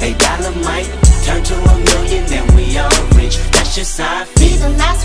$8 might turn to $1 million, then we all rich. That's just how I feel. Be the last